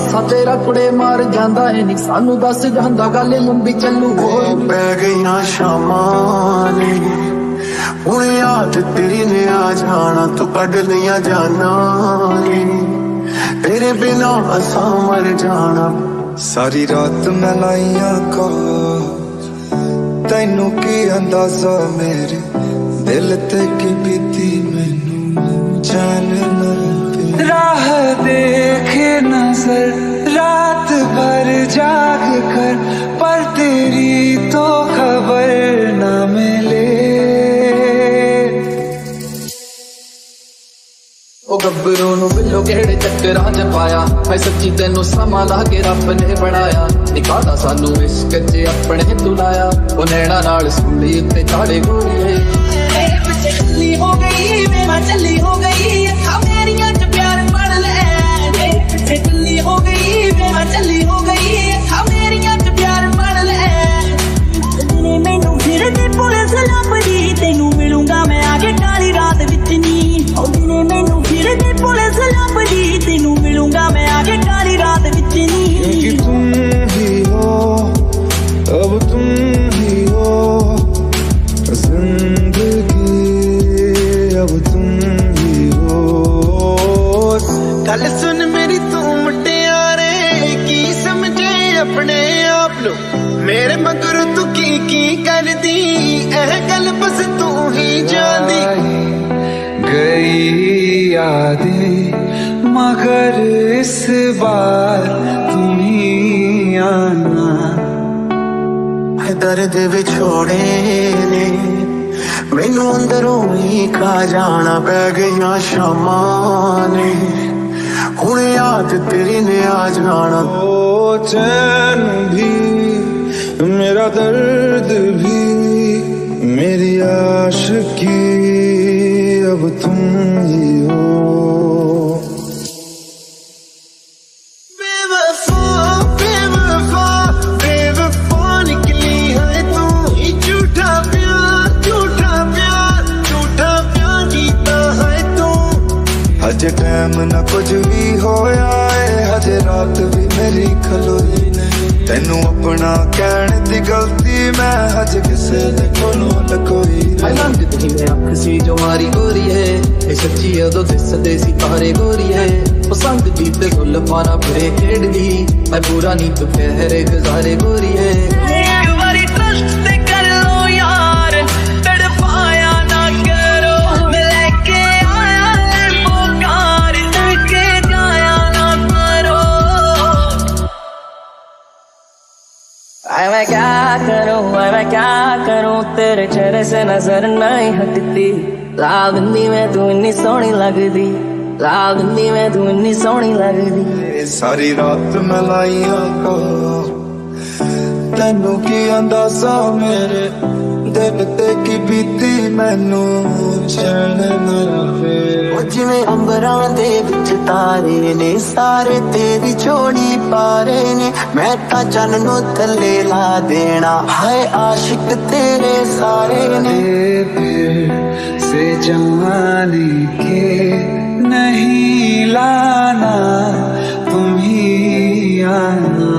हासा तेरा कुड़े मार जांदा है नी सानू दस जांदा गल लंबी चलू पै गईयां शामां ने हुण याद तेरी ने आ जाना तू कढ लिया जाना तेरे बिना असा मर जाना। सारी रात मैं लाइया का तैनू की अंदाजा मेरे दिल ते की बीती मैनू जान न राह देखे नजर रात भर जाग कर पर तेरी तो खबर न मिले। ओ गब्बरू नू बिल्लो केड़े चक्करां च पाया है सच्ची तेनू समा ला के रब ने बनाया निकाला सानू इश्क च अपने तुलाया ओ नैना नाल सूली उत्ते चाड़े गोरीए मेरे पीछे चली हो गई मैं चली हो गई अखा मेरियां च प्यार पड़ ले मेरे पीछे चली हो गई मैं चली हो गई अखा मेरियां च प्यार पड़ ले तेरे मैनू फिर दे पुलिस लंबदी तेनू मिलूंगा मैं आगे काली रात विच नी ओ दिने मैनू फिर पुलिस लंबदी तेनू मिलूंगा मैं आगे काली रात विच नी। क्योंकि तुम ही हो अब तुम ही हो जिंदगी अब तुम ही हो। गल सुन मेरी तू मुटियारे की समझे अपने आप लो मेरे मगर तू की कर दी एह गल बस तू ही जानी गई यादें मगर इस बार तुम ही आना। दर्द विछोड़े ने मैनू अंदरों ही खा जाना पै गईयां शामां ने हुण याद तेरी ने आ जाना। ओ चैन भी मेरा दर्द भी मेरी आशिकी अब तुम ही हो। बेवफा बेवफा बेवफा निकली है तू झूठा प्यार झूठा प्यार झूठा प्यार जीता है तू। हजे टाइम ना कुछ भी होया है हजे रात भी मेरी खलोई तेनू अपना कहने दी गलती मैं हजे किसे दे कोलों लकोई लगदी मैं अख सी जो मारी गोरी है ये सच्ची उदो दिसदे सी तारे गोरी है ओ संग दी ते गुल पाना बुरे खेड़दी मैं पूरा नी तू पहरे गुजारे गोरी है। एक बारी ट्रस्ट ते कर लो यार तड़पाया ना करो मैं लेके आया लैम्बो कार लेके जाया ना करो। मैं क्या करूं तेरे चेहरे से नजर नहीं हटती लावनी में तू इन्नी सोहनी लगदी लावनी में तू इन्नी सोहनी लगदी। सारी रात मैं लाइया का तैनू की अंदाजा मेरे दिल ते की बीती मैनू चैन न रहे। जिवें अंबरां दे विच तारे ने सारे तेरी जोड़ी पारे ने मैं तां चन्न नू थल्ले ला देना हाय आशिक तेरे सारे ने। से जाने के नहीं लाना तुम ही आना।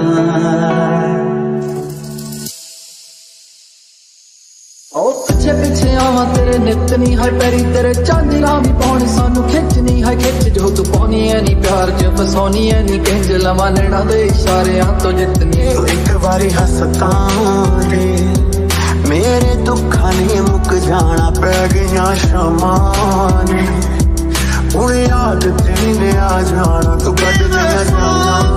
पीछे पीछे आवा तेरे नित नी है पैरी तेरे चांदी रामी पाउनी सानू खिंचनी है खिंच जो तू पानी है नी प्यार च फसौनी है नी किंज लवा नैना दे इशारियां तो जितनी। एक बारी हसता रे मेरे दुखा ने मुक जाना पै गईयां शामां ने हुण याद तेरी ने आ जाना तू कढ लिया जाना।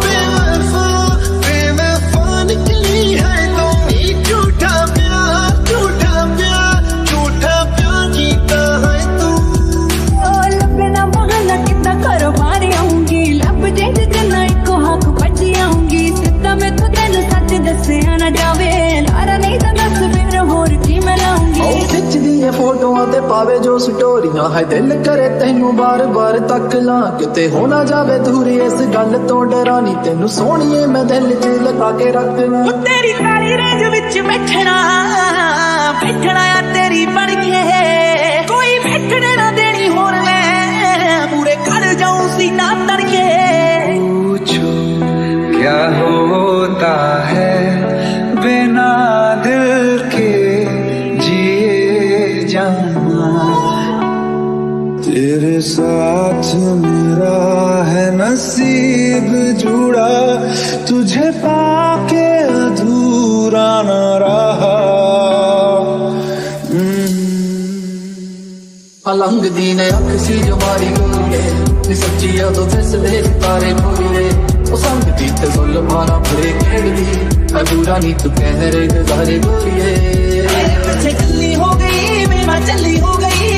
बेवफा निकली है तू झूठा प्यार झूठा प्यार झूठा प्यार जीता है तू। लगना बहाना कितना करो मारी आऊंगी लब जेज जना इको हाथ बची आऊंगी सीधा मैं तो तेन सच दसे ना जावे लारा नहीं तो दस फिर होर की मैं लाऊंगी। खिच दिए फोटोआं ते पावे जो स्टोरियां है दिल करे तेनू बार बार तक ला किते हो ना जावे दूरी इस गल तो डरानी तेनू सोहणीए मैं दिल च लगा के रखना। तेरी सारी रेंज विच बैठना बैठना या तेरी बन के कोई बैठने ना देनी होर मैं पूरे कर जाऊं सीना तड़के। पूछो क्या होता है बिना दिल के जिए जाना। तेरे साथ मेरा है नसीब जुड़ा, तुझे पाके अधूरा न रहा। अलंग दी ने अख सी जो मारी गोरी नी सच्ची यादों फैसले तारे मोरे। ओ संग दी ते जुल्माना भरे खेड़ दी, अधूरा नी तू कह रे गुजारे गोरिए। पीछे चली हो गई मैं चली हो गई,